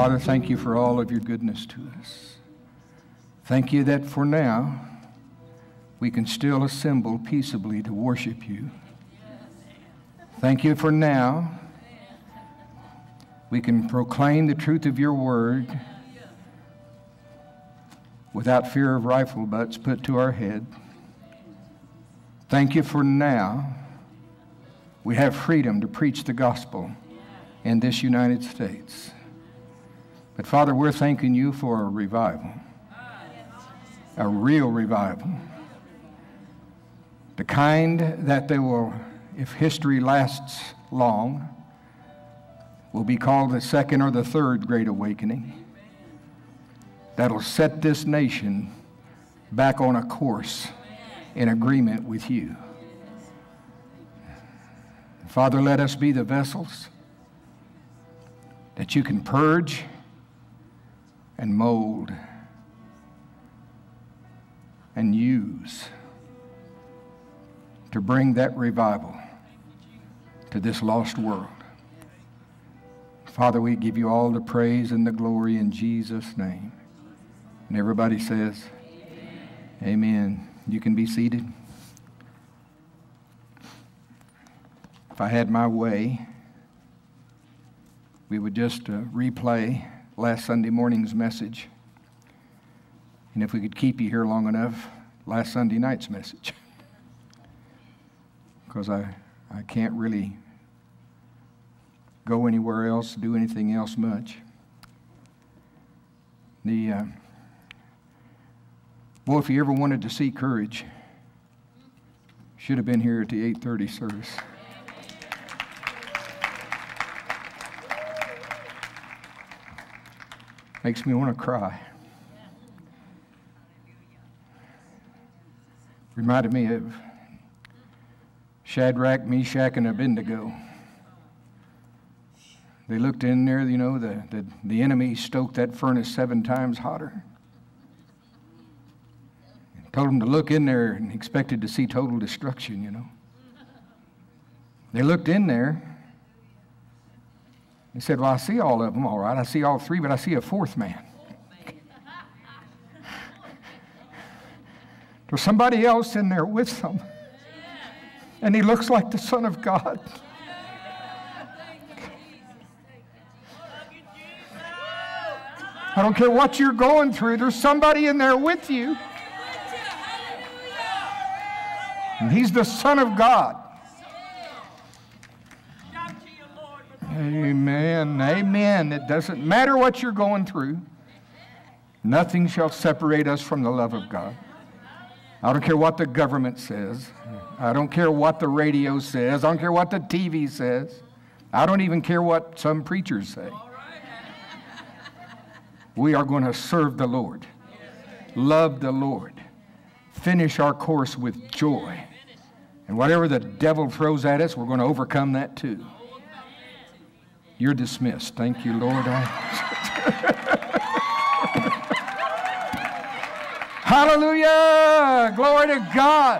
Father, thank you for all of your goodness to us. Thank you that for now, we can still assemble peaceably to worship you. Thank you for now, we can proclaim the truth of your word without fear of rifle butts put to our head. Thank you for now, we have freedom to preach the gospel in this United States. But Father, we're thanking you for a revival, a real revival, the kind that they will, if history lasts long, will be called the second or the third Great Awakening. That'll set this nation back on a course in agreement with you. Father, let us be the vessels that you can purge and mold and use to bring that revival to this lost world. Father, we give you all the praise and the glory in Jesus' name. And everybody says, amen. You can be seated. If I had my way, we would just replay last Sunday morning's message. And if we could keep you here long enough, last Sunday night's message. Because I can't really go anywhere else, do anything else much. Well, if you ever wanted to see courage, should have been here at the 8:30 service. Makes me want to cry. Reminded me of Shadrach, Meshach, and Abednego. They looked in there, you know, the enemy stoked that furnace 7 times hotter. Told them to look in there and expected to see total destruction, you know. They looked in there. He said, well, I see all of them, all right. I see all 3, but I see a 4th man. There's somebody else in there with them. And he looks like the Son of God. I don't care what you're going through. There's somebody in there with you. And he's the Son of God. Amen. Amen. It doesn't matter what you're going through. Nothing shall separate us from the love of God. I don't care what the government says. I don't care what the radio says. I don't care what the TV says. I don't even care what some preachers say. We are going to serve the Lord, love the Lord, finish our course with joy. And whatever the devil throws at us, we're going to overcome that too. You're dismissed. Thank you, Lord. Hallelujah! Glory to God.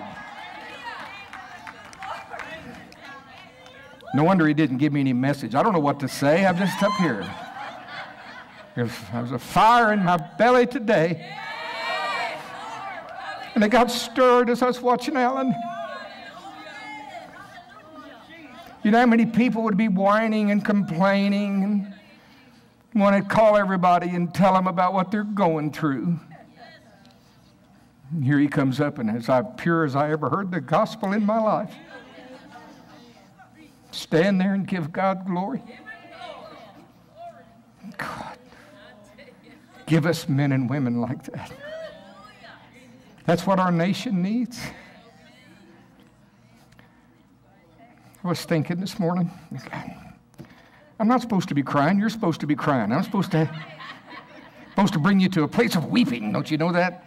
No wonder he didn't give me any message. I don't know what to say. I'm just up here. There's a fire in my belly today. And it got stirred as I was watching Alan. You know how many people would be whining and complaining and want to call everybody and tell them about what they're going through. And here he comes up, and as pure as I ever heard the gospel in my life. Stand there and give God glory. God, give us men and women like that. That's what our nation needs. I was thinking this morning, I'm not supposed to be crying. You're supposed to be crying. I'm supposed to bring you to a place of weeping. Don't you know that?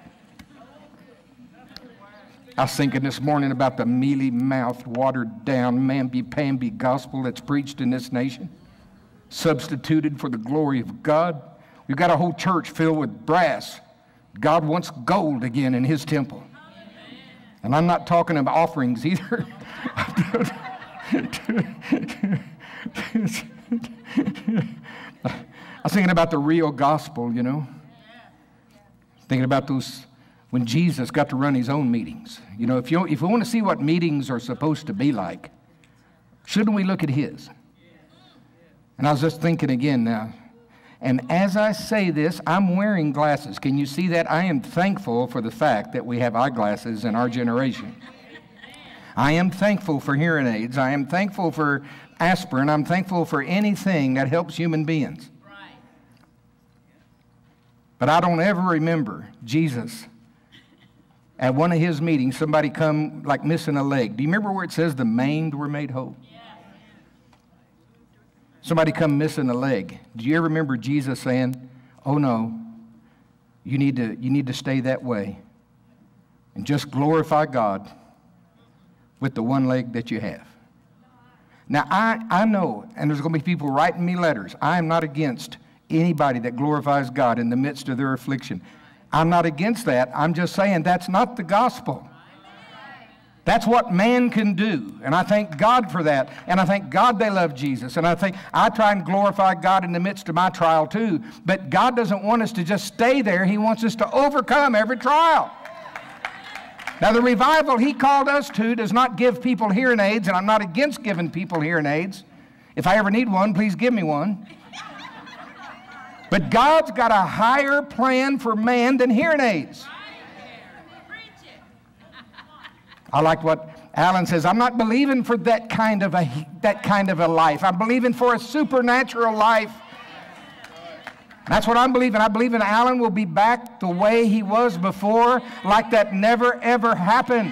I was thinking this morning about the mealy-mouthed, watered-down, mamby-pamby gospel that's preached in this nation, substituted for the glory of God. We've got a whole church filled with brass. God wants gold again in his temple. And I'm not talking about offerings either. I was thinking about the real gospel, you know. Thinking about those when Jesus got to run his own meetings. You know, if we want to see what meetings are supposed to be like, shouldn't we look at his? And I was just thinking again now. And as I say this, I'm wearing glasses. Can you see that? I am thankful for the fact that we have eyeglasses in our generation. I am thankful for hearing aids. I am thankful for aspirin. I'm thankful for anything that helps human beings. But I don't ever remember Jesus at one of his meetings, somebody come like missing a leg. Do you remember where it says the maimed were made whole? Somebody come missing a leg. Do you ever remember Jesus saying, oh no, you need to stay that way and just glorify God with the one leg that you have? Now, I know, and there's going to be people writing me letters. I am not against anybody that glorifies God in the midst of their affliction. I'm not against that. I'm just saying that's not the gospel. That's what man can do. And I thank God for that. And I thank God they love Jesus. And I try and glorify God in the midst of my trial too. But God doesn't want us to just stay there. He wants us to overcome every trial. Now, the revival he called us to does not give people hearing aids, and I'm not against giving people hearing aids. If I ever need one, please give me one. But God's got a higher plan for man than hearing aids. I like what Alan says. I'm not believing for that kind of a life. I'm believing for a supernatural life. That's what I'm believing. I believe in Alan will be back the way he was before, like that never, ever happened.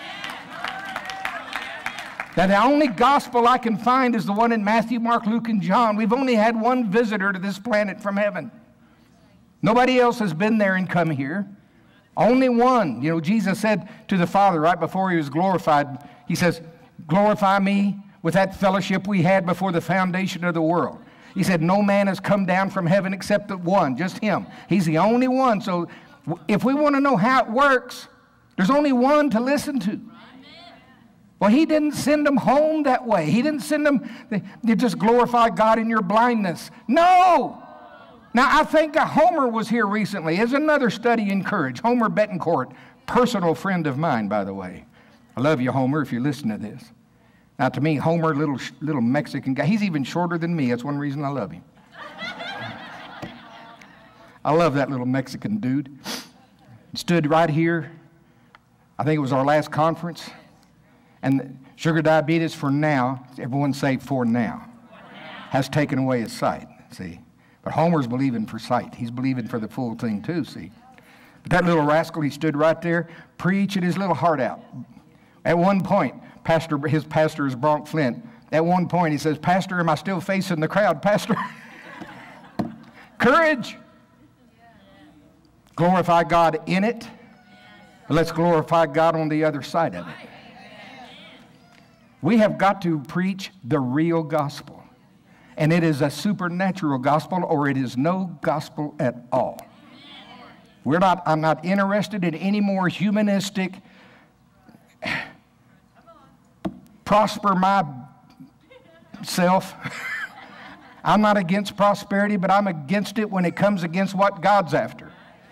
That the only gospel I can find is the one in Matthew, Mark, Luke, and John. We've only had one visitor to this planet from heaven. Nobody else has been there and come here. Only one. You know, Jesus said to the Father right before he was glorified, he says, glorify me with that fellowship we had before the foundation of the world. He said, no man has come down from heaven except the one, just him. He's the only one. So if we want to know how it works, there's only one to listen to. Well, he didn't send them home that way. He didn't send them, you just glorify God in your blindness. No! Now, I think Homer was here recently. There's another study in courage. Homer Betancourt, personal friend of mine, by the way. I love you, Homer, if you listen to this. Now, to me, Homer, little Mexican guy, he's even shorter than me. That's one reason I love him. I love that little Mexican dude. He stood right here. I think it was our last conference. And sugar diabetes for now, everyone say for now, has taken away his sight, see. But Homer's believing for sight. He's believing for the full thing too, see. But that little rascal, he stood right there, preaching his little heart out. At one point, his pastor is Bronk Flint. At one point, he says, Pastor, am I still facing the crowd, Pastor? Courage. Glorify God in it. Let's glorify God on the other side of it. We have got to preach the real gospel. And it is a supernatural gospel, or it is no gospel at all. I'm not interested in any more humanistic, prosper myself. I'm not against prosperity, but I'm against it when it comes against what God's after.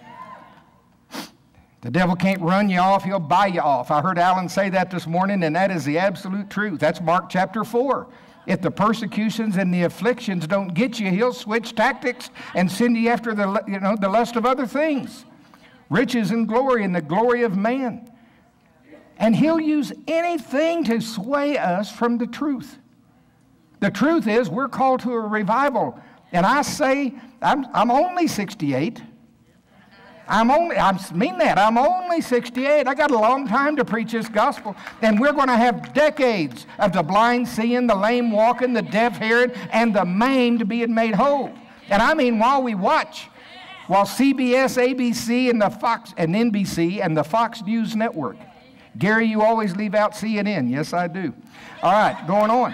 The devil can't run you off, he'll buy you off. I heard Alan say that this morning, and that is the absolute truth. That's Mark chapter 4. If the persecutions and the afflictions don't get you, he'll switch tactics and send you after the lust of other things. Riches and the glory of man. And he'll use anything to sway us from the truth. The truth is we're called to a revival. And I say, I'm only 68. I mean that. I'm only 68. I got a long time to preach this gospel. And we're going to have decades of the blind seeing, the lame walking, the deaf hearing, and the maimed being made whole. And I mean while we watch, while CBS, ABC, and the Fox, and NBC, and the Fox News Network. Gary, you always leave out CNN. Yes, I do. All right, going on.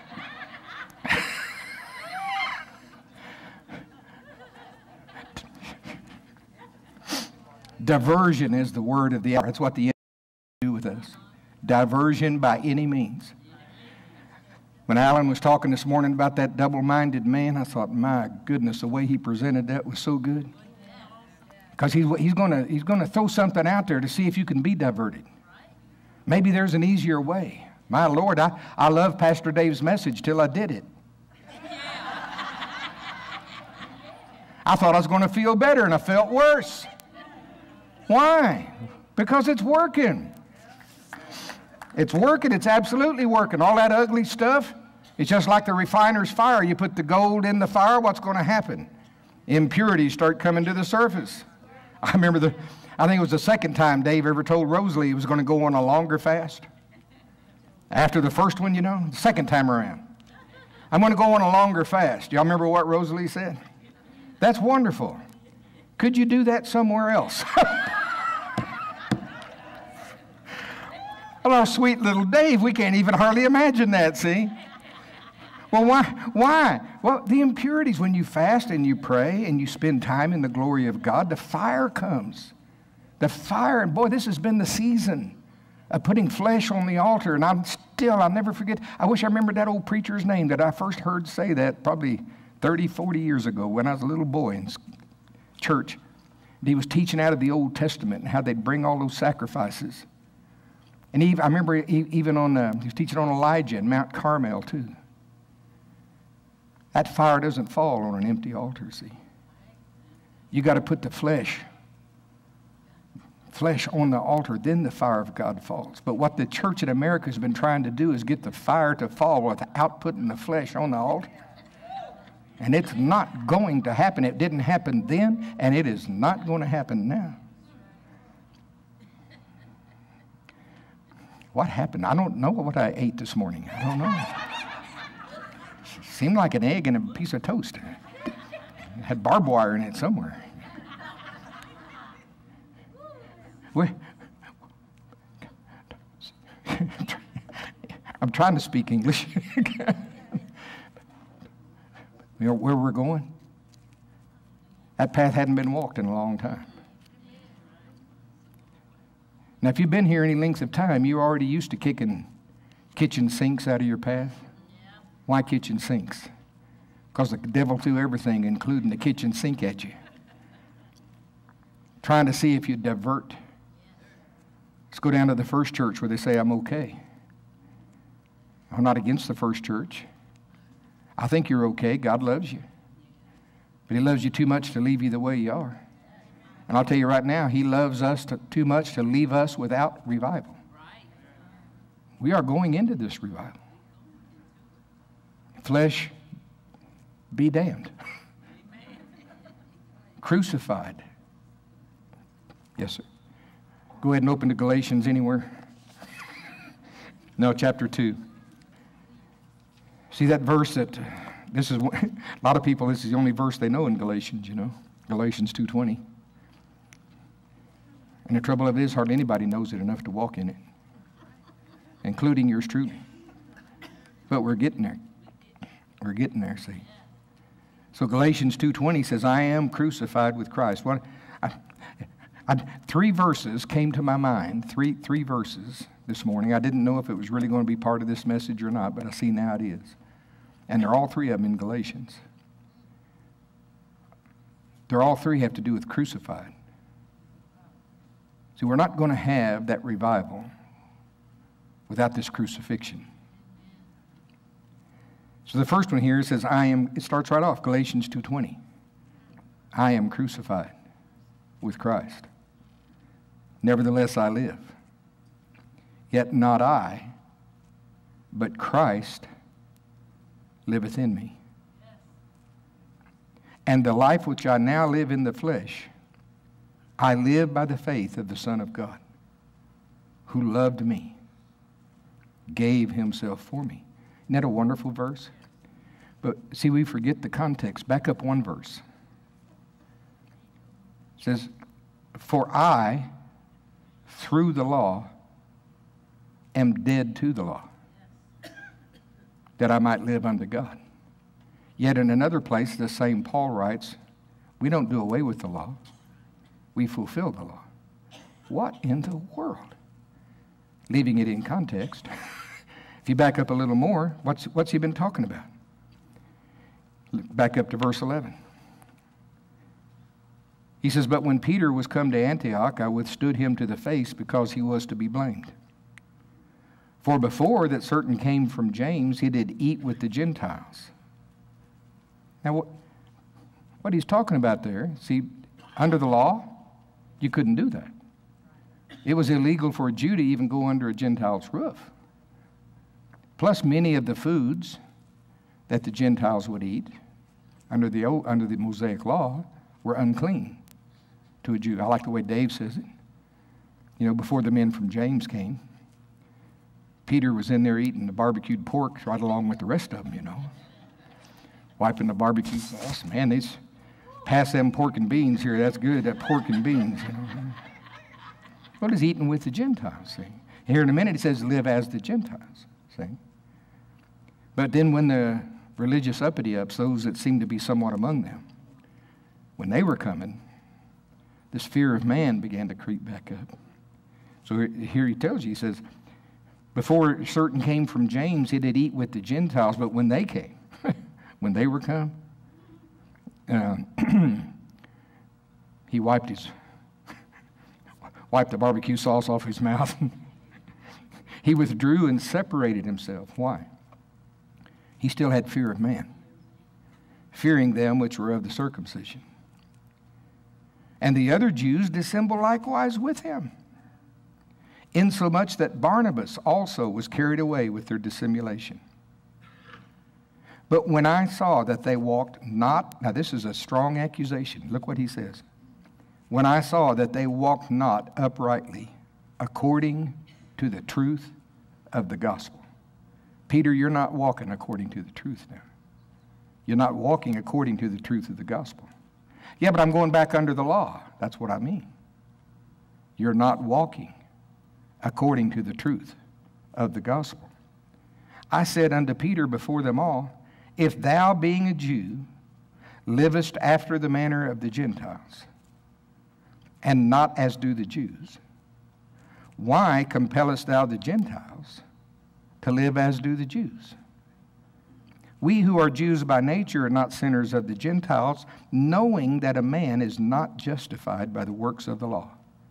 Diversion is the word of the hour. That's what the enemy do with us. Diversion by any means. When Alan was talking this morning about that double-minded man, I thought, my goodness, the way he presented that was so good. Because he's going to throw something out there to see if you can be diverted. Maybe there's an easier way. My Lord, I love Pastor Dave's message till I did it. I thought I was going to feel better, and I felt worse. Why? Because it's working. It's working. It's absolutely working. All that ugly stuff, it's just like the refiner's fire. You put the gold in the fire, what's going to happen? Impurities start coming to the surface. I remember I think it was the second time Dave ever told Rosalie he was going to go on a longer fast. After the first one, the second time around. I'm going to go on a longer fast. Y'all remember what Rosalie said? That's wonderful. Could you do that somewhere else? Oh, sweet little Dave, we can't even hardly imagine that, see? Well, why? Well, the impurities, when you fast and you pray and you spend time in the glory of God, the fire comes. The fire, and boy, this has been the season of putting flesh on the altar, and I'll never forget. I wish I remembered that old preacher's name that I first heard say that probably 30, 40 years ago when I was a little boy in church. And he was teaching out of the Old Testament and how they'd bring all those sacrifices. And I remember even he was teaching on Elijah and Mount Carmel too. That fire doesn't fall on an empty altar, see. You got to put the flesh on the altar, then the fire of God falls. But what the church in America has been trying to do is get the fire to fall without putting the flesh on the altar. And it's not going to happen. It didn't happen then, and it is not going to happen now. What happened? I don't know what I ate this morning. I don't know. Seemed like an egg and a piece of toast. It had barbed wire in it somewhere. I'm trying to speak English. You know where we're going? That path hadn't been walked in a long time. Now, if you've been here any length of time, you're already used to kicking kitchen sinks out of your path. Yeah. Why kitchen sinks? Because the devil threw everything, including the kitchen sink, at you. Trying to see if you divert. Let's go down to the first church where they say, I'm okay. I'm not against the first church. I think you're okay. God loves you. But he loves you too much to leave you the way you are. And I'll tell you right now, he loves us too much to leave us without revival. We are going into this revival. Flesh, be damned. Crucified. Yes, sir. Go ahead and open to Galatians anywhere. No, chapter 2. See that verse that, a lot of people, this is the only verse they know in Galatians, Galatians 2:20. And the trouble of it is hardly anybody knows it enough to walk in it, including yours truly. But we're getting there. We're getting there, see. So Galatians 2:20 says, I am crucified with Christ. Three verses came to my mind, three verses this morning. I didn't know if it was really going to be part of this message or not, but I see now it is. And they're all three of them in Galatians. They're all three have to do with crucified. See, we're not going to have that revival without this crucifixion. So the first one here says, it starts right off, Galatians 2:20. I am crucified with Christ. Nevertheless I live. Yet not I, but Christ liveth in me. And the life which I now live in the flesh, I live by the faith of the Son of God, who loved me, gave himself for me. Isn't that a wonderful verse? But see, we forget the context. Back up one verse. It says, for I, through the law, am dead to the law, that I might live unto God. Yet in another place, the same Paul writes, we don't do away with the law. We fulfill the law. What in the world? Leaving it in context, If you back up a little more, what's he been talking about? Back up to verse 11. He says, but when Peter was come to Antioch, I withstood him to the face because he was to be blamed. For before that certain came from James, he did eat with the Gentiles. Now, what he's talking about there, see, under the law, you couldn't do that. It was illegal for a Jew to even go under a Gentile's roof. Plus, many of the foods that the Gentiles would eat under the Mosaic law were unclean to a Jew. I like the way Dave says it. You know, before the men from James came, Peter was in there eating the barbecued pork right along with the rest of them, you know. Wiping the barbecue sauce. Man, they pass them pork and beans here. That's good, that pork and beans, you know. What is eating with the Gentiles, see? Here in a minute it says, live as the Gentiles, see? But then when the religious uppity-ups, those that seemed to be somewhat among them, when they were coming, this fear of man began to creep back up. So here he tells you, he says, before certain came from James, he did eat with the Gentiles, but when they came, when they were come, he wiped the barbecue sauce off his mouth. He withdrew and separated himself. Why? He still had fear of man, fearing them which were of the circumcision. And the other Jews dissembled likewise with him, insomuch that Barnabas also was carried away with their dissimulation. But when I saw that they walked not, now this is a strong accusation. Look what he says. When I saw that they walked not uprightly according to the truth of the gospel. Peter, you're not walking according to the truth now. You're not walking according to the truth of the gospel. Yeah, but I'm going back under the law. That's what I mean. You're not walking according to the truth of the gospel. I said unto Peter before them all, if thou, being a Jew, livest after the manner of the Gentiles, and not as do the Jews, why compellest thou the Gentiles to live as do the Jews? We who are Jews by nature are not sinners of the Gentiles, knowing that a man is not justified by the works of the law,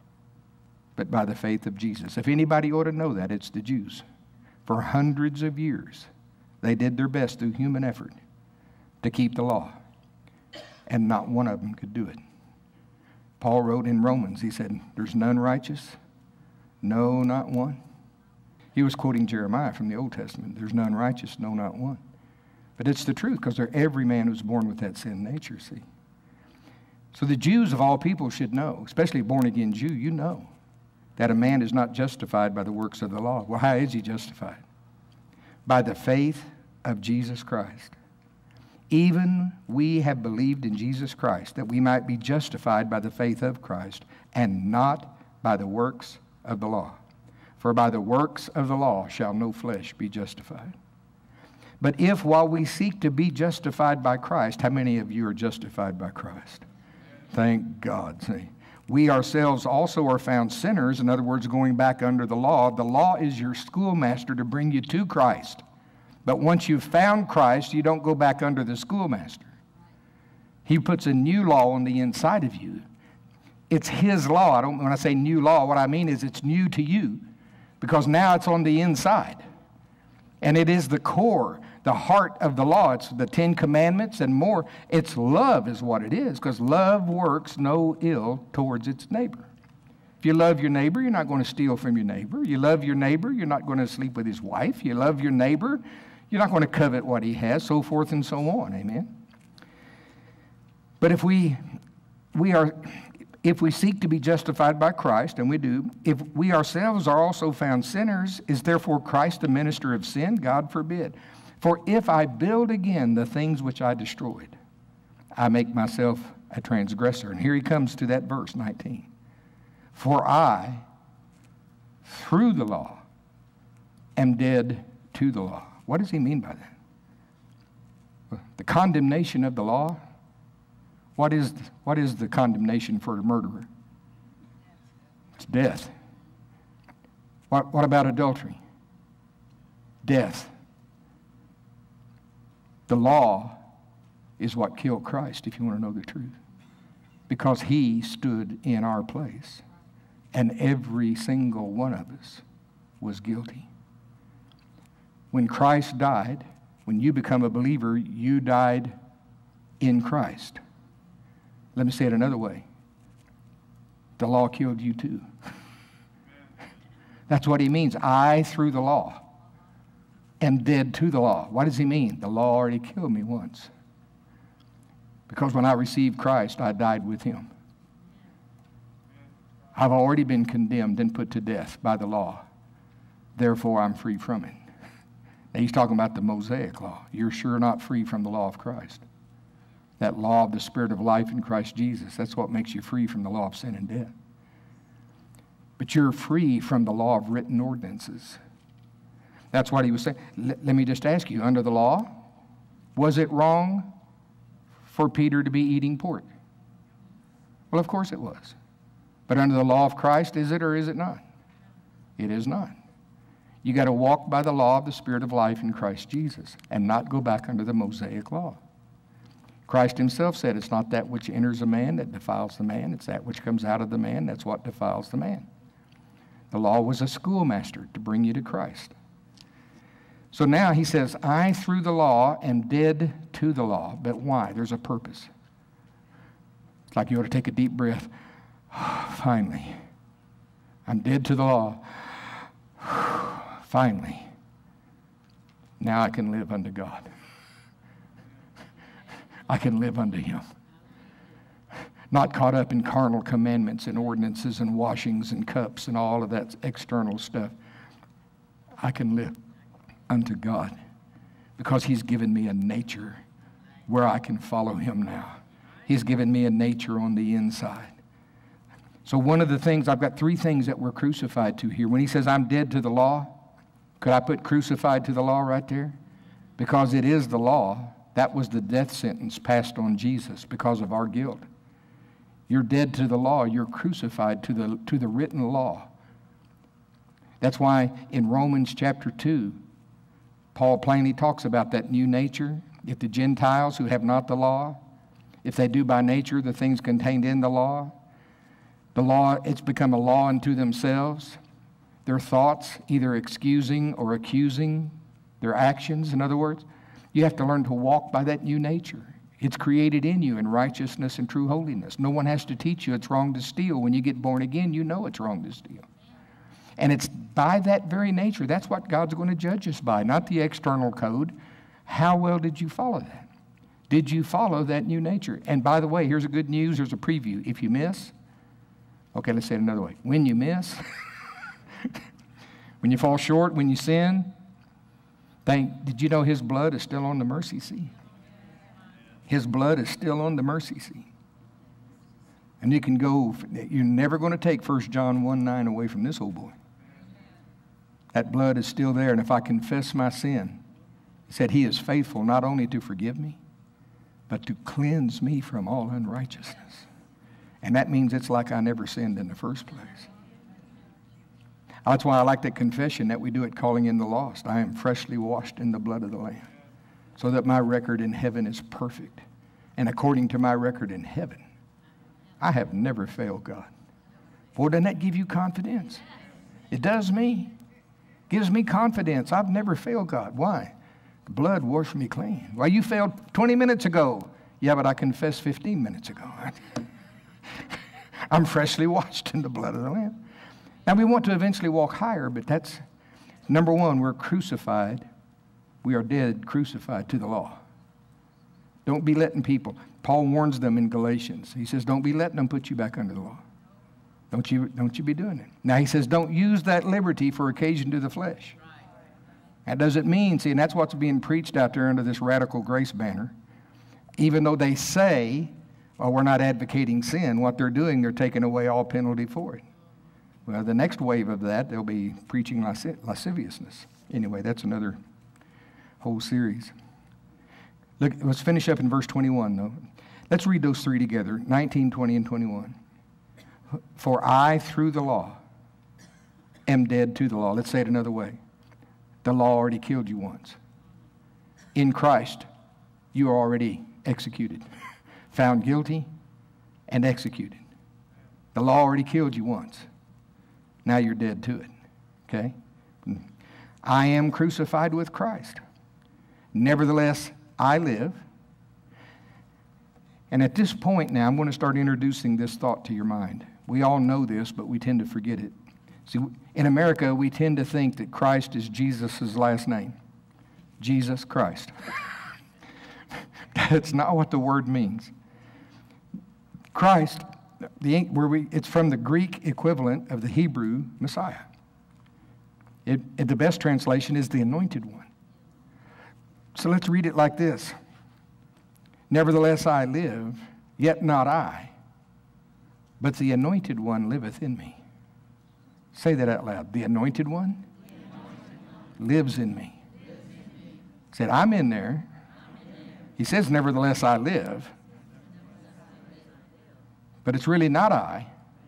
but by the faith of Jesus. If anybody ought to know that, it's the Jews. For hundreds of years, they did their best through human effort to keep the law, and not one of them could do it. Paul wrote in Romans, he said, there's none righteous, no, not one. He was quoting Jeremiah from the Old Testament. There's none righteous, no, not one. But it's the truth, because every man was born with that sin nature, see. So the Jews of all people should know, especially a born-again Jew, you know that a man is not justified by the works of the law. Well, how is he justified? By the faith of Jesus Christ. Even we have believed in Jesus Christ, that we might be justified by the faith of Christ, and not by the works of the law. For by the works of the law shall no flesh be justified. But if while we seek to be justified by Christ, how many of you are justified by Christ? Thank God. See, we ourselves also are found sinners, in other words, going back under the law. The law is your schoolmaster to bring you to Christ. But once you've found Christ, you don't go back under the schoolmaster. He puts a new law on the inside of you. It's His law. When I say new law, what I mean is it's new to you, because now it's on the inside. And it is the core, the heart of the law. It's the 10 Commandments and more. It's love is what it is, because love works no ill towards its neighbor. If you love your neighbor, you're not going to steal from your neighbor. You love your neighbor, you're not going to sleep with his wife. You love your neighbor, you're not going to covet what he has, so forth and so on. Amen? But if we seek to be justified by Christ, and we do, if we ourselves are also found sinners, is therefore Christ a minister of sin? God forbid. For if I build again the things which I destroyed, I make myself a transgressor. And here he comes to that verse 19. For I, through the law, am dead to the law. What does he mean by that? The condemnation of the law. What is the condemnation for a murderer? It's death. What about adultery? death. The law is what killed Christ, if you want to know the truth. Because he stood in our place. And every single one of us was guilty. When Christ died, when you become a believer, you died in Christ. Let me say it another way. The law killed you too. That's what he means. I, through the law, am dead to the law. What does he mean? The law already killed me once. Because when I received Christ, I died with him. I've already been condemned and put to death by the law. Therefore, I'm free from it. Now, he's talking about the Mosaic law. You're sure not free from the law of Christ. That law of the Spirit of life in Christ Jesus, that's what makes you free from the law of sin and death. But you're free from the law of written ordinances. That's what he was saying. Let me just ask you, under the law, was it wrong for Peter to be eating pork? Well, of course it was. But under the law of Christ, is it or is it not? It is not. You got to walk by the law of the Spirit of life in Christ Jesus and not go back under the Mosaic law. Christ himself said, it's not that which enters a man that defiles the man, it's that which comes out of the man that's what defiles the man. The law was a schoolmaster to bring you to Christ. So now he says, I through the law am dead to the law. But why? There's a purpose. It's like you ought to take a deep breath. Finally, I'm dead to the law. Finally, now I can live unto God. I can live unto him. Not caught up in carnal commandments and ordinances and washings and cups and all of that external stuff. I can live unto God because he's given me a nature where I can follow him now. He's given me a nature on the inside. So one of the things, I've got three things that we're crucified to here. When he says, I'm dead to the law, could I put crucified to the law right there? Because it is the law. That was the death sentence passed on Jesus because of our guilt. You're dead to the law. You're crucified to the written law. That's why in Romans chapter 2, Paul plainly talks about that new nature. If the Gentiles who have not the law, if they do by nature the things contained in the law, it's become a law unto themselves. Their thoughts either excusing or accusing their actions. In other words, you have to learn to walk by that new nature. It's created in you in righteousness and true holiness. No one has to teach you it's wrong to steal. When you get born again, you know it's wrong to steal. And it's by that very nature, that's what God's going to judge us by, not the external code. How well did you follow that? Did you follow that new nature? And by the way, here's a good news, here's a preview. If you miss, okay, let's say it another way. When you miss, when you fall short, when you sin, did you know his blood is still on the mercy seat? His blood is still on the mercy seat. And you can go, you're never going to take 1 John 1:9 away from this old boy. That blood is still there. And if I confess my sin, he said he is faithful not only to forgive me, but to cleanse me from all unrighteousness. And that means it's like I never sinned in the first place. That's why I like that confession that we do at Calling in the Lost. I am freshly washed in the blood of the Lamb, so that my record in heaven is perfect. And according to my record in heaven, I have never failed God. Boy, doesn't that give you confidence? It does me. Gives me confidence. I've never failed God. Why? The blood washed me clean. Well, you failed 20 minutes ago. Yeah, but I confessed 15 minutes ago. I'm freshly washed in the blood of the Lamb. Now, we want to eventually walk higher, but that's, number one, we're crucified. We are dead, crucified to the law. Don't be letting people, Paul warns them in Galatians. He says, don't be letting them put you back under the law. Don't you be doing it. Now, he says, don't use that liberty for occasion to the flesh. That doesn't mean, see, and that's what's being preached out there under this radical grace banner. Even though they say, well, we're not advocating sin, what they're doing, they're taking away all penalty for it. Well, the next wave of that, they'll be preaching lasciviousness. Anyway, that's another whole series. Look, let's finish up in verse 21, though. Let's read those three together, 19, 20, and 21. For I, through the law, am dead to the law. Let's say it another way. The law already killed you once. In Christ, you are already executed, found guilty and executed. The law already killed you once. Now you're dead to it. Okay? I am crucified with Christ. Nevertheless, I live. And at this point now, I'm going to start introducing this thought to your mind. We all know this, but we tend to forget it. See, in America, we tend to think that Christ is Jesus' last name. Jesus Christ. That's not what the word means. Christ, it's from the Greek equivalent of the Hebrew Messiah. The best translation is the anointed one. So let's read it like this. Nevertheless I live, yet not I, but the anointed one liveth in me. Say that out loud. The anointed one lives in me. Said, I'm in there. He says, nevertheless I live. But it's really not I.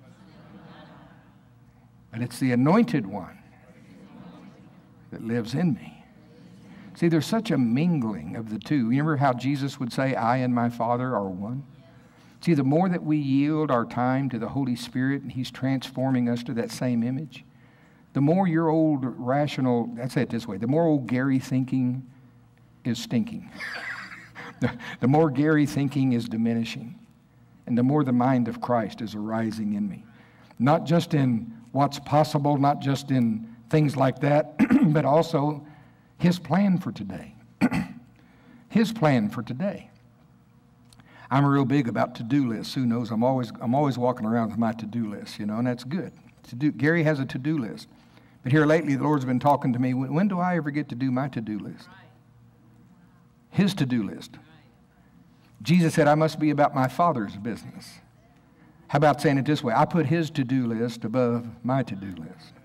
But it's the anointed one that lives in me. See, there's such a mingling of the two. You remember how Jesus would say, I and my Father are one? See, the more that we yield our time to the Holy Spirit and He's transforming us to that same image, the more your old rational, let's say it this way, the more old Gary thinking is stinking. The more Gary thinking is diminishing. And the more the mind of Christ is arising in me. Not just in what's possible, not just in things like that, but also His plan for today. His plan for today. I'm real big about to-do lists. Who knows? I'm always walking around with my to-do list, and that's good. Gary has a to-do list. But here lately, the Lord's been talking to me, when do I ever get to do my to-do list? His to-do list. Jesus said, I must be about my Father's business. How about saying it this way? I put His to-do list above my to-do list.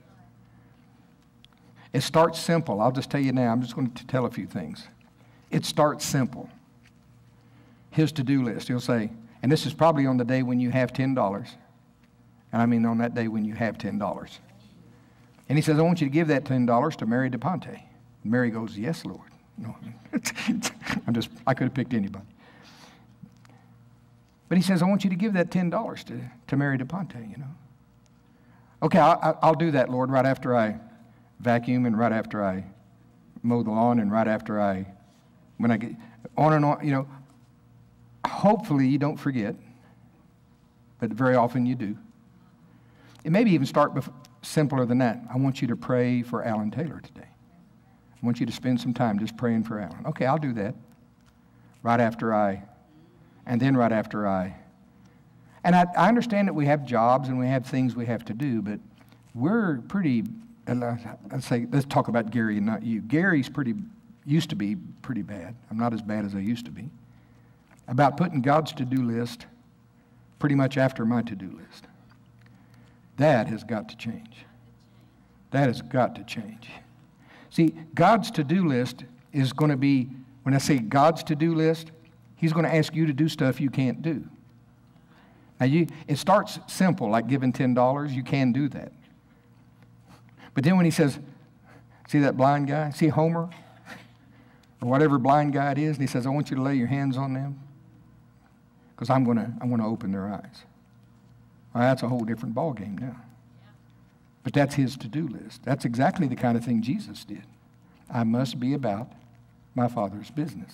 It starts simple. I'll just tell you now. I'm just going to tell a few things. It starts simple. His to-do list. He'll say, and this is probably on the day when you have $10. And I mean on that day when you have $10. And He says, I want you to give that $10 to Mary DePonte. And Mary goes, yes, Lord. No, I could have picked anybody. But He says, I want you to give that $10 to Mary DePonte, Okay, I'll do that, Lord, right after I vacuum and right after I mow the lawn and right after when I get on and on, Hopefully you don't forget, but very often you do. It maybe even start simpler than that. I want you to pray for Alan Taylor today. I want you to spend some time just praying for Alan. Okay, I'll do that. Right after and then right after And I understand that we have jobs and we have things we have to do, but we're pretty, let's talk about Gary and not you. Gary's used to be pretty bad. I'm not as bad as I used to be. About putting God's to-do list pretty much after my to-do list. That has got to change. That has got to change. See, God's to-do list is going to be, when I say God's to-do list, He's going to ask you to do stuff you can't do. Now, it starts simple, like giving $10. You can do that. But then when He says, see that blind guy? See Homer? Or whatever blind guy it is, and He says, I want you to lay your hands on them because I'm going to open their eyes. Well, that's a whole different ballgame now. But that's His to-do list. That's exactly the kind of thing Jesus did. I must be about my Father's business.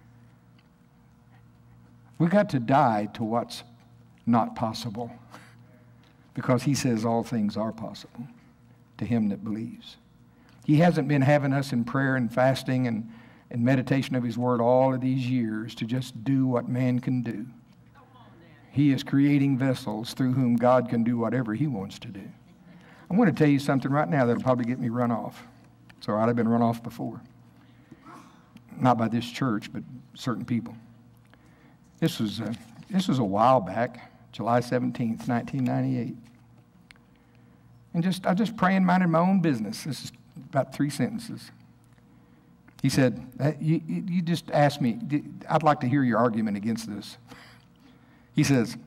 We've got to die to what's not possible because He says all things are possible to him that believes. He hasn't been having us in prayer and fasting and meditation of His Word all of these years to just do what man can do. He is creating vessels through whom God can do whatever He wants to do. I'm going to tell you something right now that'll probably get me run off. It's all right, I've been run off before. Not by this church, but certain people. This was a while back, July 17th, 1998. And I just praying, minding my own business. This is about 3 sentences. He said, you just asked me, I'd like to hear your argument against this. He says,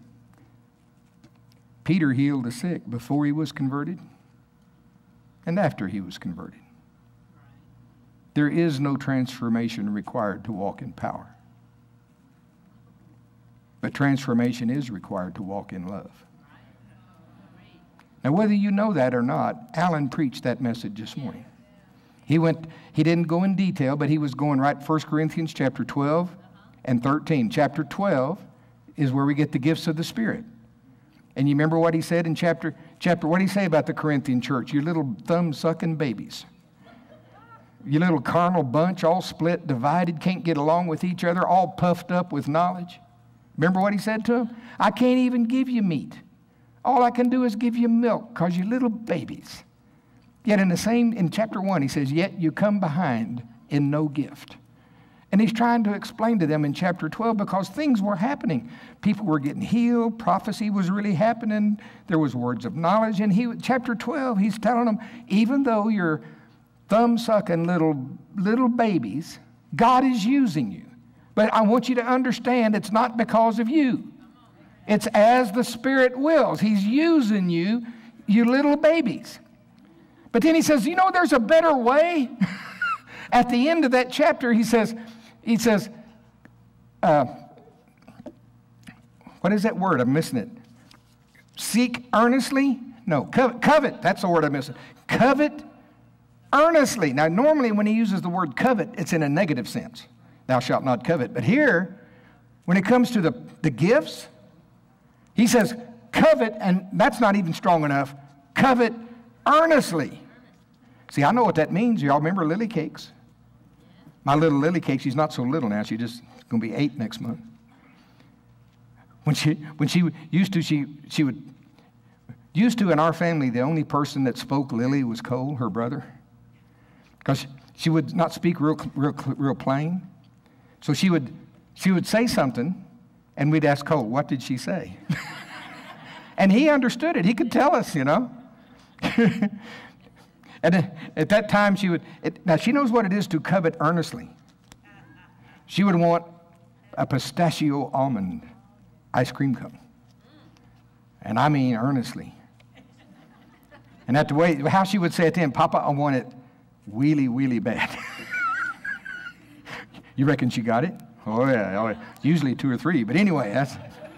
Peter healed the sick before he was converted and after he was converted. There is no transformation required to walk in power. But transformation is required to walk in love. Now, whether you know that or not, Alan preached that message this morning. He didn't go in detail, but he was going right 1 Corinthians chapter 12 and 13. Chapter 12 is where we get the gifts of the Spirit. And you remember what he said in chapter, what did he say about the Corinthian church? You little thumb-sucking babies. You little carnal bunch, all split, divided, can't get along with each other, all puffed up with knowledge. Remember what he said to them? I can't even give you meat. All I can do is give you milk because you're little babies. Yet in chapter 1, he says, yet you come behind in no gift. And he's trying to explain to them in chapter 12 because things were happening. People were getting healed. Prophecy was really happening. There was words of knowledge. And chapter 12, he's telling them, even though you're thumb-sucking little babies, God is using you. But I want you to understand it's not because of you. It's as the Spirit wills. He's using you, you little babies. But then he says, you know, there's a better way. At the end of that chapter, he says, what is that word? I'm missing it. Seek earnestly? No, covet. That's the word I'm missing. Covet earnestly. Now, normally when he uses the word covet, it's in a negative sense. Thou shalt not covet. But here, when it comes to the gifts, he says, covet, and that's not even strong enough. Covet earnestly. See, I know what that means. Y'all remember Lily Cakes? My little Lily Cake, she's not so little now. She's just going to be 8 next month. When she used to, in our family, the only person that spoke Lily was Cole, her brother. Because she would not speak real plain. So she would say something, and we'd ask Cole, what did she say? And he understood it. He could tell us, you know. And at that time, now she knows what it is to covet earnestly. She would want a pistachio almond ice cream cone. And I mean earnestly. And that's the way, how she would say it to him, Papa, I want it really bad. You reckon she got it? Oh, yeah. Usually 2 or 3. But anyway, that's...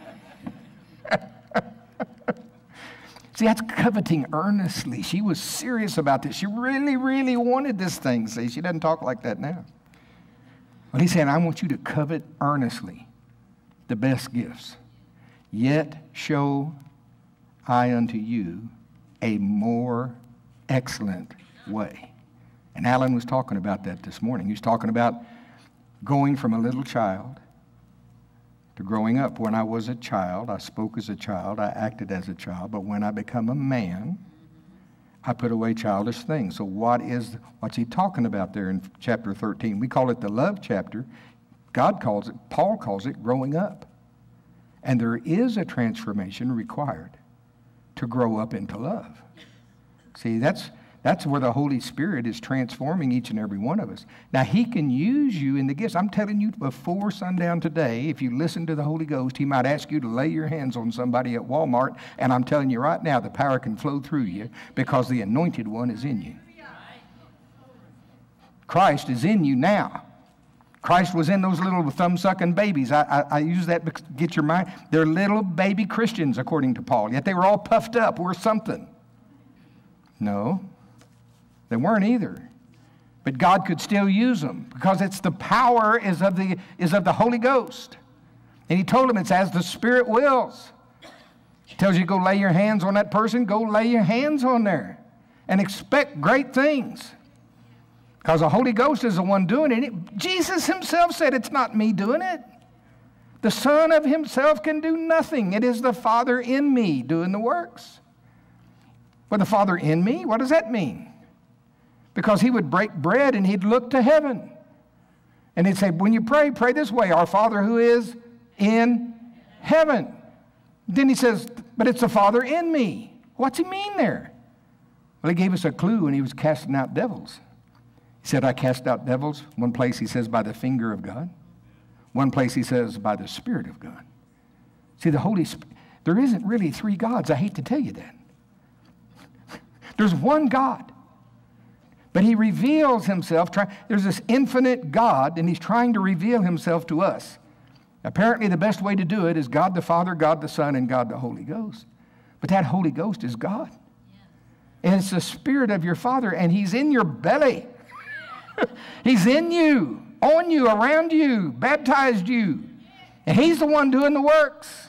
See, that's coveting earnestly. She was serious about this. She really wanted this thing. See, she doesn't talk like that now. But he's saying, I want you to covet earnestly the best gifts. Yet show I unto you a more excellent way. And Alan was talking about that this morning. He was talking about going from a little child to growing up. When I was a child, I spoke as a child, I acted as a child, but when I become a man, I put away childish things. So what's he talking about there in chapter 13? We call it the love chapter. Paul calls it growing up. And there is a transformation required to grow up into love. See, that's where the Holy Spirit is transforming each and every one of us. Now, he can use you in the gifts. I'm telling you, before sundown today, if you listen to the Holy Ghost, he might ask you to lay your hands on somebody at Walmart, and I'm telling you right now, the power can flow through you because the anointed one is in you. Christ is in you now. Christ was in those little thumb-sucking babies. I use that to get your mind. They're little baby Christians, according to Paul, yet they were all puffed up. We're something. No. They weren't either. But God could still use them because it's the power is of the Holy Ghost. And he told them it's as the Spirit wills. He tells you to go lay your hands on that person, go lay your hands on there and expect great things. Because the Holy Ghost is the one doing it. Jesus himself said it's not me doing it. The Son of himself can do nothing. It is the Father in me doing the works. Well, the Father in me, what does that mean? Because he would break bread and he'd look to heaven. And he'd say, when you pray, pray this way, our Father who is in heaven. Then he says, but it's the Father in me. What's he mean there? Well, he gave us a clue when he was casting out devils. He said, I cast out devils. One place he says, by the finger of God. One place he says, by the Spirit of God. See, the Holy Spirit, there isn't really 3 gods. I hate to tell you that. There's one God. But he reveals himself. There's this infinite God, and he's trying to reveal himself to us. Apparently, the best way to do it is God the Father, God the Son, and God the Holy Ghost. But that Holy Ghost is God. And it's the Spirit of your Father, and he's in your belly. He's in you, on you, around you, baptized you. And he's the one doing the works.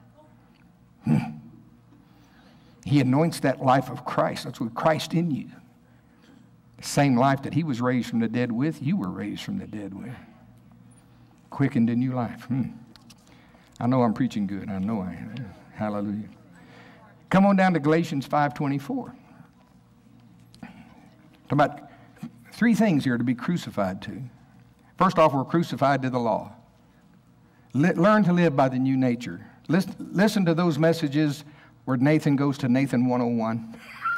He anoints that life of Christ. That's with Christ in you. The same life that he was raised from the dead with, you were raised from the dead with. Quickened in new life. I know I'm preaching good. I know I am. Hallelujah. Come on down to Galatians 5:24. Talking about three things here to be crucified to. First off, we're crucified to the law. Learn to live by the new nature. Listen to those messages where Nathan goes to Nathan 101.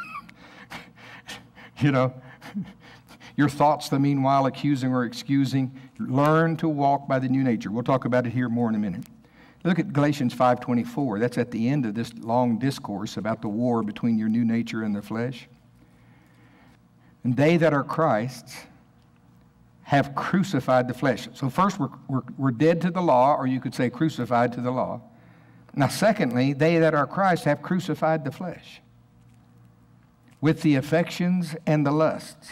You know, your thoughts, the meanwhile, accusing or excusing. Learn to walk by the new nature. We'll talk about it here more in a minute. Look at Galatians 5:24. That's at the end of this long discourse about the war between your new nature and the flesh. And they that are Christ's have crucified the flesh. So first, we're dead to the law, or you could say crucified to the law. Now, secondly, they that are Christ have crucified the flesh with the affections and the lusts.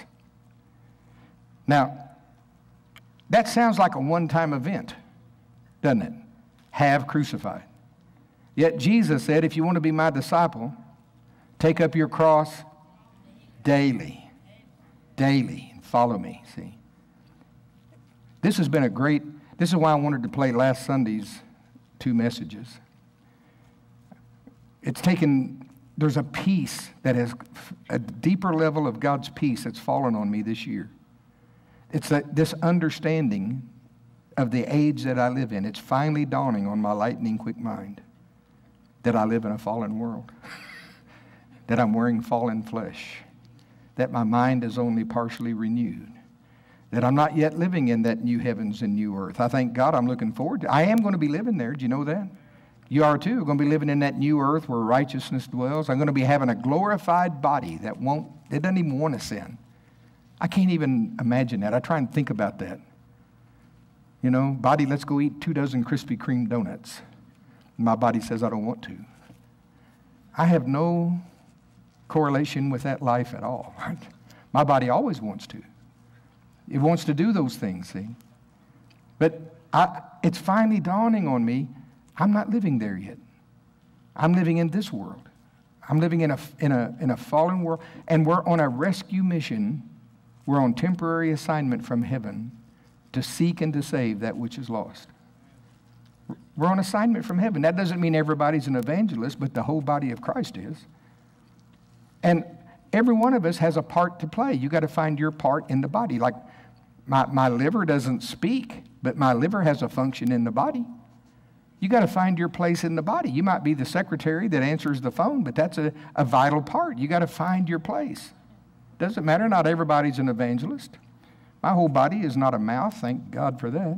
Now, that sounds like a one-time event, doesn't it? Have crucified. Yet Jesus said, if you want to be my disciple, take up your cross daily, and follow me, see. This has been this is why I wanted to play last Sunday's two messages. There's a peace that has, a deeper level of God's peace that's fallen on me this year. It's this understanding of the age that I live in. It's finally dawning on my lightning quick mind that I live in a fallen world, that I'm wearing fallen flesh, that my mind is only partially renewed, that I'm not yet living in that new heavens and new earth. I thank God I'm looking forward to it. I am going to be living there. Do you know that? You are too. We're going to be living in that new earth where righteousness dwells. I'm going to be having a glorified body that doesn't even want to sin. I can't even imagine that. I try and think about that. You know, body, let's go eat 24 Krispy Kreme donuts. My body says I don't want to. I have no correlation with that life at all. My body always wants to. It wants to do those things, see? But it's finally dawning on me, I'm not living there yet. I'm living in this world. I'm living in a fallen world, and we're on a rescue mission. We're on temporary assignment from heaven to seek and to save that which is lost. We're on assignment from heaven. That doesn't mean everybody's an evangelist, but the whole body of Christ is. And every one of us has a part to play. You got to find your part in the body. Like my liver doesn't speak, but my liver has a function in the body. You got to find your place in the body. You might be the secretary that answers the phone, but that's a vital part. You got to find your place. Doesn't matter. Not everybody's an evangelist. My whole body is not a mouth. Thank God for that.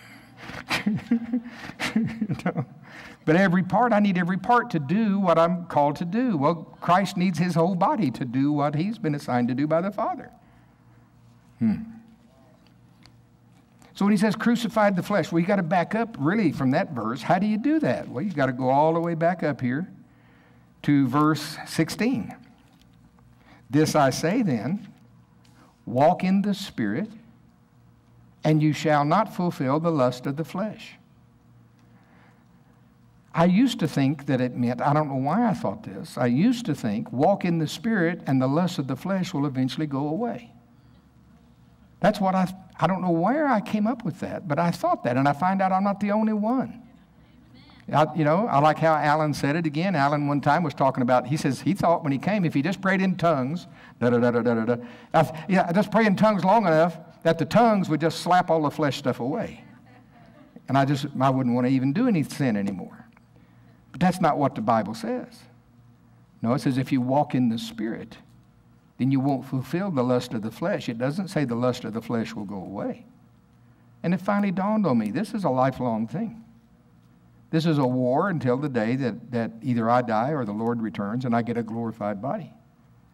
But I need every part to do what I'm called to do. Well, Christ needs his whole body to do what he's been assigned to do by the Father. So when he says crucified the flesh, well, you got to back up really from that verse. How do you do that? Well, you've got to go all the way back up here to verse 16. This I say then, walk in the Spirit, and you shall not fulfill the lust of the flesh. I used to think that it meant, I don't know why I thought this, I used to think walk in the Spirit and the lust of the flesh will eventually go away. That's what I don't know where I came up with that, but I thought that, and I find out I'm not the only one. I like how Alan said it again. Alan one time was talking about, he says he thought when he came, if he just prayed in tongues, just pray in tongues long enough that the tongues would just slap all the flesh stuff away. And I wouldn't want to even do any sin anymore. But that's not what the Bible says. No, it says if you walk in the Spirit, then you won't fulfill the lust of the flesh. It doesn't say the lust of the flesh will go away. And it finally dawned on me, this is a lifelong thing. This is a war until the day that either I die or the Lord returns and I get a glorified body.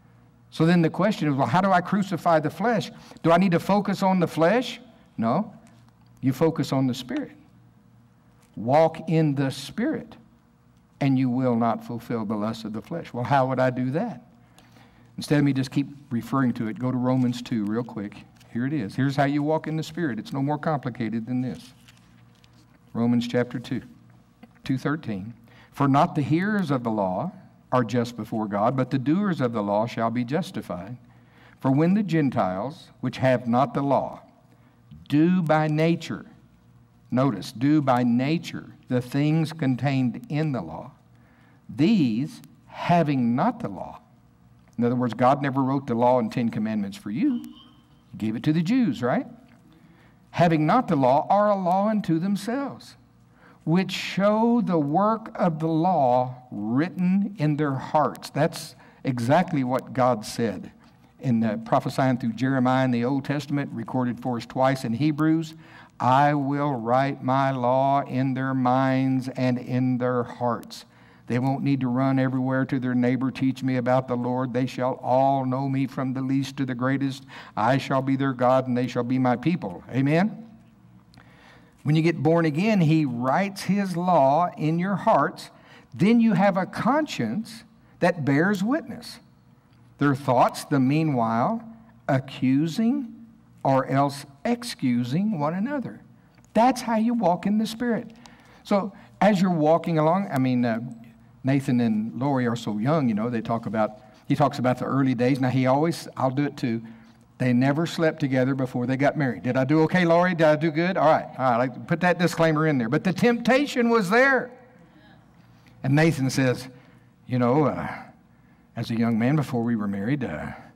So then the question is, well, how do I crucify the flesh? Do I need to focus on the flesh? No. You focus on the Spirit. Walk in the Spirit, and you will not fulfill the lust of the flesh. Well, how would I do that? Instead of me just keep referring to it, go to Romans 2 real quick. Here it is. Here's how you walk in the Spirit. It's no more complicated than this. Romans chapter 2, 2:13. For not the hearers of the law are just before God, but the doers of the law shall be justified. For when the Gentiles, which have not the law, do by nature, notice, do by nature the things contained in the law, these, having not the law, in other words, God never wrote the law and 10 commandments for you. He gave it to the Jews, right? Having not the law, are a law unto themselves, which show the work of the law written in their hearts. That's exactly what God said in prophesying through Jeremiah in the Old Testament, recorded for us twice in Hebrews. I will write my law in their minds and in their hearts. They won't need to run everywhere to their neighbor, teach me about the Lord. They shall all know me from the least to the greatest. I shall be their God, and they shall be my people. Amen? When you get born again, He writes His law in your hearts. Then you have a conscience that bears witness. Their thoughts, the meanwhile, accusing or else excusing one another. That's how you walk in the Spirit. So as you're walking along, Nathan and Lori are so young, he talks about the early days. Now I'll do it too. They never slept together before they got married. Did I do okay, Lori? Did I do good? All right. I put that disclaimer in there. But the temptation was there. And Nathan says, as a young man before we were married,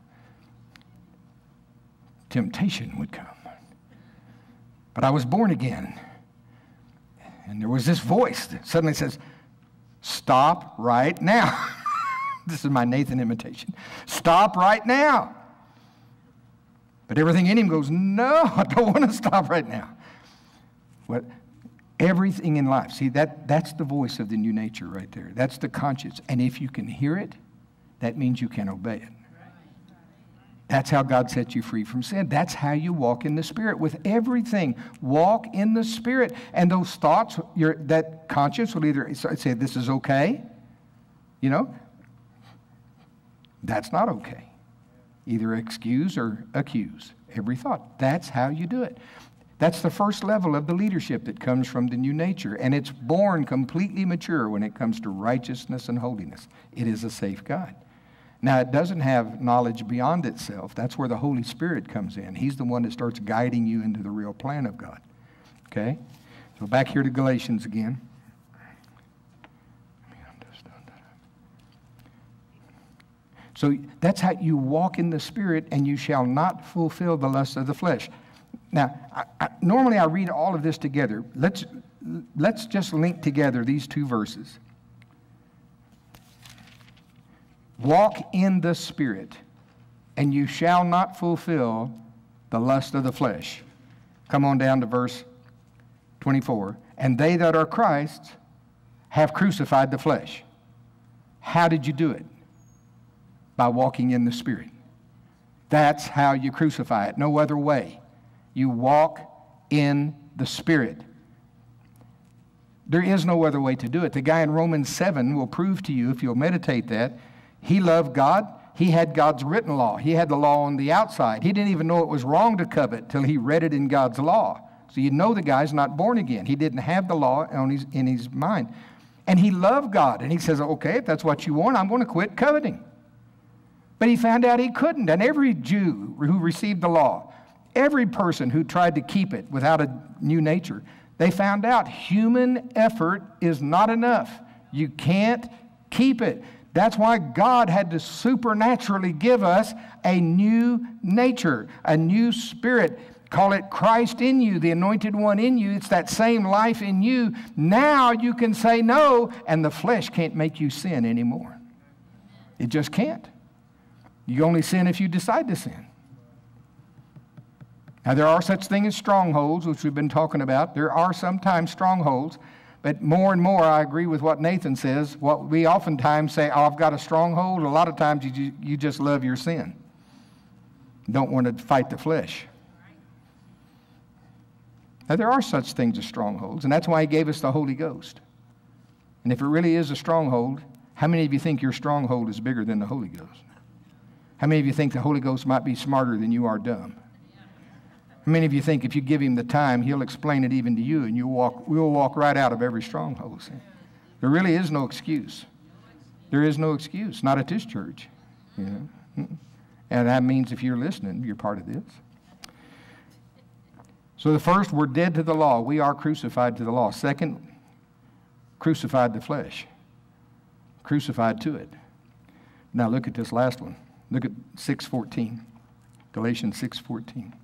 temptation would come. But I was born again. And there was this voice that suddenly says, stop right now. This is my Nathan imitation. Stop right now. But everything in him goes, no, I don't want to stop right now. What? Everything in life. See, that's the voice of the new nature right there. That's the conscience. And if you can hear it, that means you can obey it. That's how God sets you free from sin. That's how you walk in the Spirit. With everything, walk in the Spirit. And those thoughts, that conscience will either say, this is okay. That's not okay. Either excuse or accuse every thought. That's how you do it. That's the first level of the leadership that comes from the new nature. And it's born completely mature when it comes to righteousness and holiness. It is a safe guide. Now, it doesn't have knowledge beyond itself. That's where the Holy Spirit comes in. He's the one that starts guiding you into the real plan of God. Okay? So back here to Galatians again. So that's how you walk in the Spirit, and you shall not fulfill the lust of the flesh. Now, normally I read all of this together. Let's just link together these two verses. Walk in the Spirit, and you shall not fulfill the lust of the flesh. Come on down to verse 24. And they that are Christ's have crucified the flesh. How did you do it? By walking in the Spirit. That's how you crucify it. No other way. You walk in the Spirit. There is no other way to do it. The guy in Romans 7 will prove to you, if you'll meditate that, he loved God. He had God's written law. He had the law on the outside. He didn't even know it was wrong to covet till he read it in God's law. So you know the guy's not born again. He didn't have the law in his mind. And he loved God. And he says, okay, if that's what you want, I'm going to quit coveting. But he found out he couldn't. And every Jew who received the law, every person who tried to keep it without a new nature, they found out human effort is not enough. You can't keep it. That's why God had to supernaturally give us a new nature, a new spirit. Call it Christ in you, the anointed one in you. It's that same life in you. Now you can say no, and the flesh can't make you sin anymore. It just can't. You only sin if you decide to sin. Now, there are such things as strongholds, which we've been talking about. There are sometimes strongholds But more and more, I agree with what Nathan says. What we oftentimes say, oh, I've got a stronghold. A lot of times you just love your sin. Don't want to fight the flesh. Now, there are such things as strongholds, and that's why he gave us the Holy Ghost. And if it really is a stronghold, how many of you think your stronghold is bigger than the Holy Ghost? How many of you think the Holy Ghost might be smarter than you are dumb? How many of you think if you give him the time, he'll explain it even to you, and we'll walk right out of every stronghold? See? There really is no excuse. There is no excuse, not at this church. You know? And that means if you're listening, you're part of this. So the first, we're dead to the law. We are crucified to the law. Second, crucified the flesh. Crucified to it. Now look at this last one. Look at 6:14. Galatians 6:14.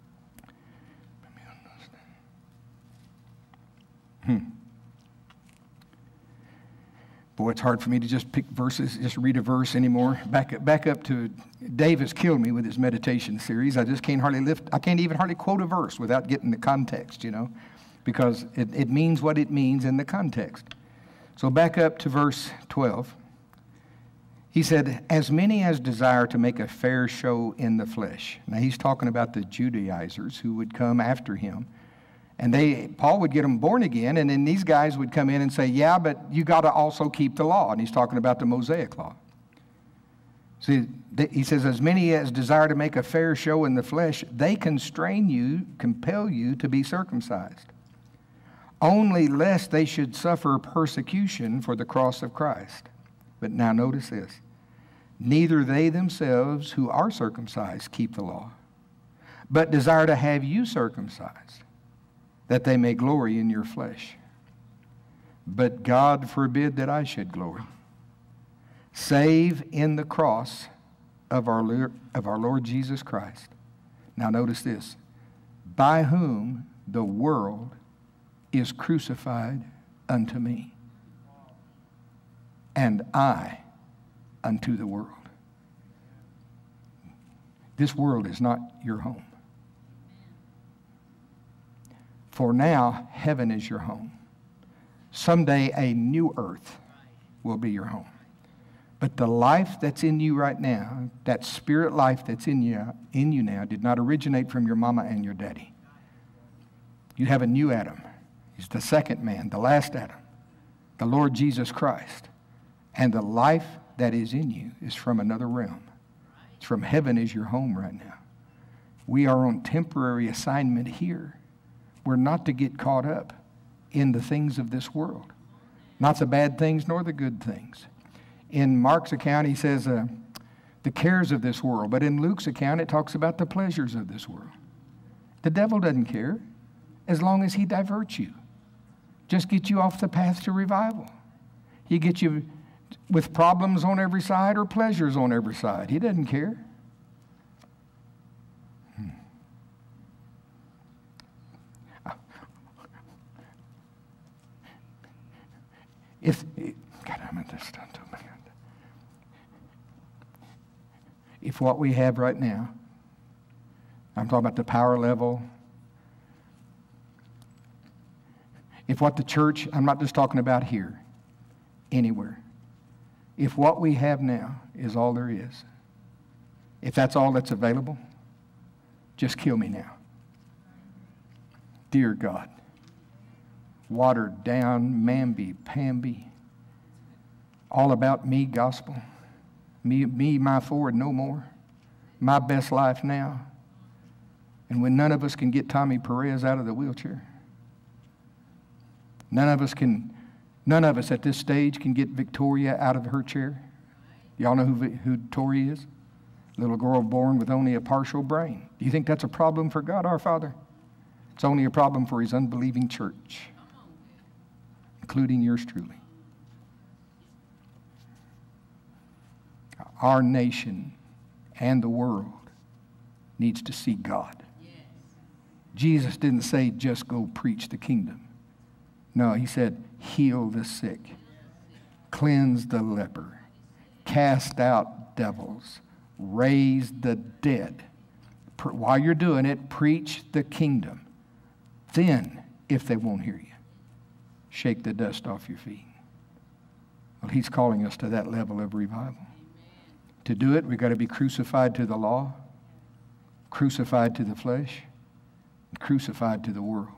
Boy, it's hard for me to just pick verses, just read a verse anymore. Back up to, Dave has killed me with his meditation series. I just can't even hardly quote a verse without getting the context, you know, because it means what it means in the context. So back up to verse 12. He said, as many as desire to make a fair show in the flesh. Now he's talking about the Judaizers who would come after him. And Paul would get them born again, and then these guys would come in and say, yeah, but you got to also keep the law. And he's talking about the Mosaic law. See, he says, as many as desire to make a fair show in the flesh, they constrain you, compel you to be circumcised, only lest they should suffer persecution for the cross of Christ. But now notice this. Neither they themselves who are circumcised keep the law, but desire to have you circumcised, that they may glory in your flesh. But God forbid that I should glory, save in the cross of our Lord Jesus Christ. Now notice this. By whom the world is crucified unto me, and I unto the world. This world is not your home. For now, heaven is your home. Someday, a new earth will be your home. But the life that's in you right now, that spirit life that's in you now, did not originate from your mama and your daddy. You have a new Adam. He's the second man, the last Adam, the Lord Jesus Christ. And the life that is in you is from another realm. It's from heaven is your home right now. We are on temporary assignment here. We're not to get caught up in the things of this world. Not the bad things nor the good things. In Mark's account, he says the cares of this world. But in Luke's account, it talks about the pleasures of this world. The devil doesn't care as long as he diverts you. Just get you off the path to revival. He gets you with problems on every side or pleasures on every side. He doesn't care. If what we have right now, I'm talking about the power level, if what the church, I'm not just talking about here, anywhere, if what we have now is all there is, if that's all that's available, just kill me now. Dear God, watered down, mamby-pamby, all about me gospel, me, my forward, no more, my best life now. And when none of us can get Tommy Perez out of the wheelchair, none of us at this stage can get Victoria out of her chair. Y'all know who Tori is? Little girl born with only a partial brain. Do you think that's a problem for God our Father? It's only a problem for his unbelieving church, including yours truly. Our nation and the world needs to see God. Yes. Jesus didn't say just go preach the kingdom. No, he said heal the sick, cleanse the leper, cast out devils, raise the dead. While you're doing it, preach the kingdom. Then, if they won't hear you, shake the dust off your feet. Well, he's calling us to that level of revival. To do it, we've got to be crucified to the law, crucified to the flesh, and crucified to the world.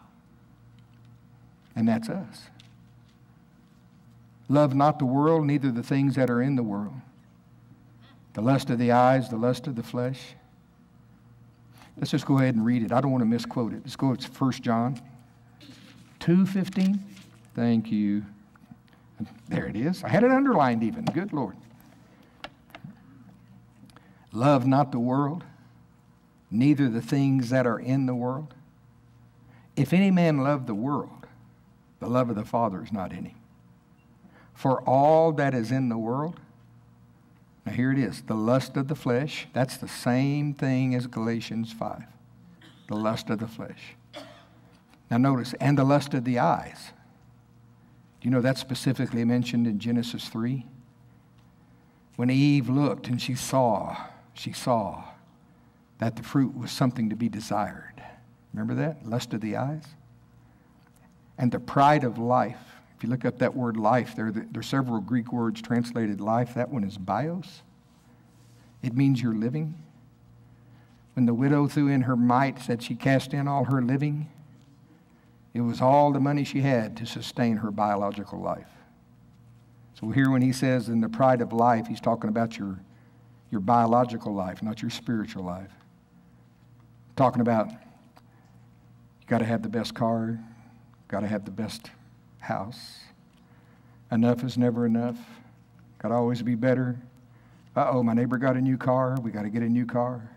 And that's us. Love not the world, neither the things that are in the world. The lust of the eyes, the lust of the flesh. Let's just go ahead and read it. I don't want to misquote it. Let's go to 1 John 2:15. Thank you. There it is. I had it underlined even. Good Lord. Love not the world, neither the things that are in the world. If any man love the world, the love of the Father is not in him. For all that is in the world, now here it is, the lust of the flesh, that's the same thing as Galatians 5. The lust of the flesh. Now notice, and the lust of the eyes. Do you know that's specifically mentioned in Genesis 3? When Eve looked and she saw that the fruit was something to be desired. Remember that? Lust of the eyes. And the pride of life. If you look up that word life, there are several Greek words translated life. That one is bios. It means you're living. When the widow threw in her mite, said she cast in all her living, it was all the money she had to sustain her biological life. So here when he says in the pride of life, he's talking about your biological life, not your spiritual life. Talking about you got to have the best car, got to have the best house. Enough is never enough. Got to always be better. Uh-oh, my neighbor got a new car. We got to get a new car.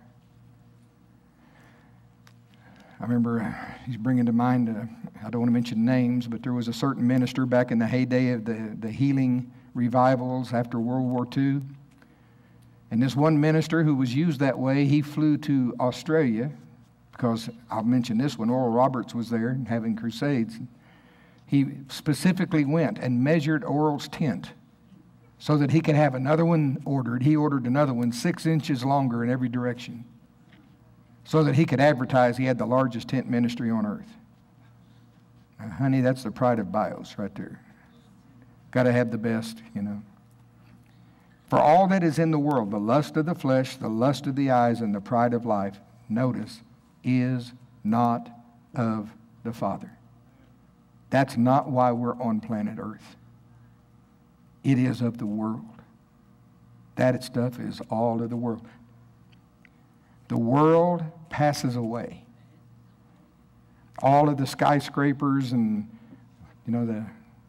I remember he's bringing to mind, I don't want to mention names, but there was a certain minister back in the heyday of the healing revivals after World War II. And this one minister who was used that way, he flew to Australia because I'll mention this one, Oral Roberts was there having crusades. He specifically went and measured Oral's tent so that he could have another one ordered. He ordered another one 6 inches longer in every direction so that he could advertise he had the largest tent ministry on earth. Now, honey, that's the pride of bios right there. Got to have the best, you know. For all that is in the world, the lust of the flesh, the lust of the eyes, and the pride of life, notice, is not of the Father. That's not why we're on planet Earth. It is of the world. That stuff is all of the world. The world passes away. All of the skyscrapers and, you know,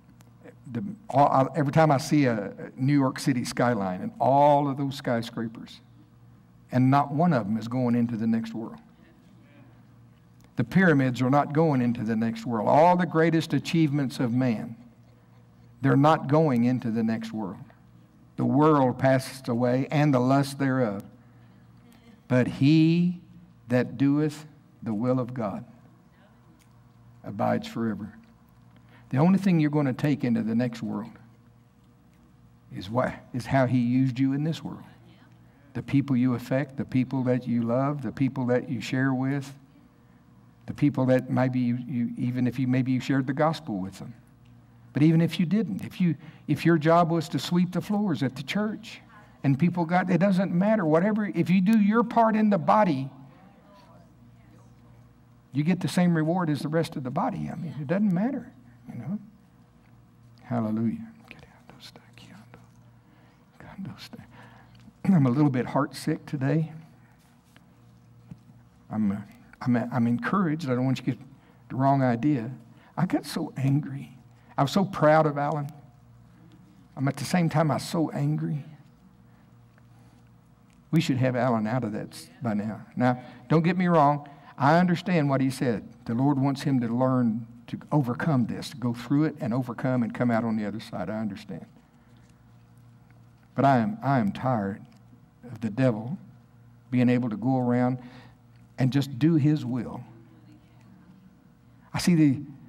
every time I see a New York City skyline and all of those skyscrapers, and not one of them is going into the next world. The pyramids are not going into the next world. All the greatest achievements of man, they're not going into the next world. The world passes away and the lust thereof. But he that doeth the will of God abides forever. The only thing you're going to take into the next world is how he used you in this world. The people you affect, the people that you love, the people that you share with, the people that maybe even if you shared the gospel with them. But even if you didn't, if your job was to sweep the floors at the church and people it doesn't matter, whatever, if you do your part in the body, you get the same reward as the rest of the body. I mean, it doesn't matter, you know. Hallelujah. I'm a little bit heartsick today. I'm encouraged. I don't want you to get the wrong idea. I got so angry. I was so proud of Alan. At the same time, I was so angry. We should have Alan out of that by now. Now, don't get me wrong. I understand what he said. The Lord wants him to learn to overcome this, to go through it and overcome and come out on the other side. I understand. But I am tired of the devil being able to go around and just do his will. I see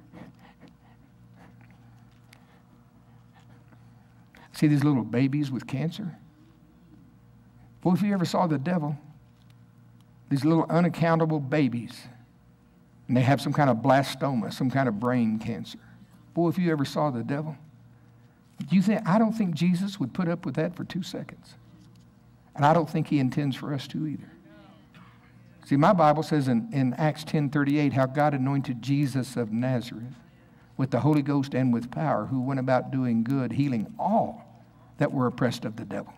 these little babies with cancer. Well, if you ever saw the devil, these little unaccountable babies, and they have some kind of blastoma, some kind of brain cancer. Boy, if you ever saw the devil, I don't think Jesus would put up with that for 2 seconds. And I don't think he intends for us to either. See, my Bible says in Acts 10:38 how God anointed Jesus of Nazareth with the Holy Ghost and with power, who went about doing good, healing all that were oppressed of the devil.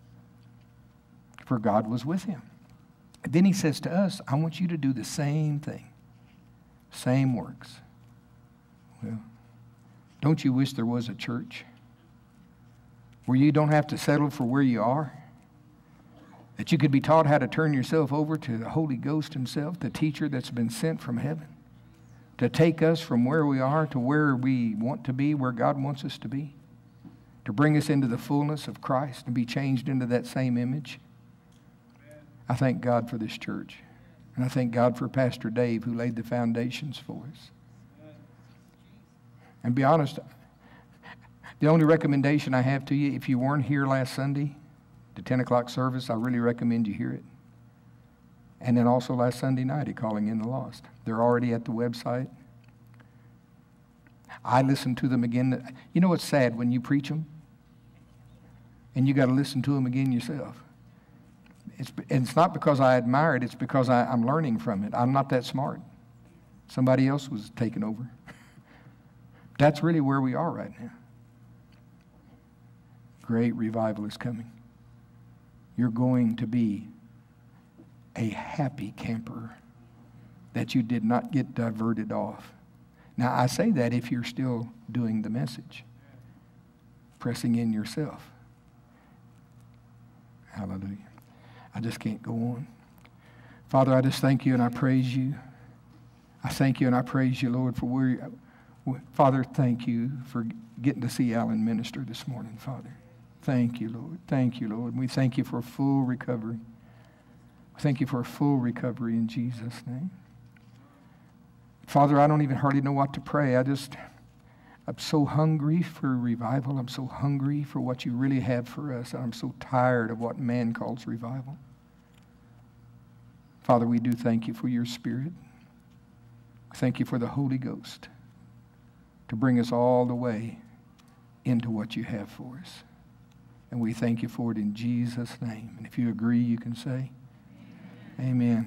For God was with him. And then he says to us, I want you to do the same thing. Same works. Well, don't you wish there was a church where you don't have to settle for where you are? That you could be taught how to turn yourself over to the Holy Ghost himself, the teacher that's been sent from heaven, to take us from where we are to where we want to be, where God wants us to be, to bring us into the fullness of Christ and be changed into that same image. I thank God for this church. And I thank God for Pastor Dave, who laid the foundations for us. And be honest, the only recommendation I have to you, if you weren't here last Sunday, the 10 o'clock service, I really recommend you hear it. And then also last Sunday night at Calling in the Lost. They're already at the website. I listened to them again. You know what's sad when you preach them? And you got to listen to them again yourself. It's not because I admire it. It's because I'm learning from it. I'm not that smart. Somebody else was taking over. That's really where we are right now. Great revival is coming. You're going to be a happy camper that you did not get diverted off. Now, I say that if you're still doing the message, pressing in yourself. Hallelujah. I just can't go on. Father, I just thank you and I praise you. I thank you and I praise you, Lord, for where Father, thank you for getting to see Alan minister this morning, Father. Thank you, Lord. Thank you, Lord. We thank you for full recovery. Thank you for a full recovery in Jesus' name. Father, I don't even hardly know what to pray. I'm so hungry for revival. I'm so hungry for what you really have for us. I'm so tired of what man calls revival. Father, we do thank you for your Spirit. Thank you for the Holy Ghost to bring us all the way into what you have for us. And we thank you for it in Jesus' name. And if you agree, you can say, Amen.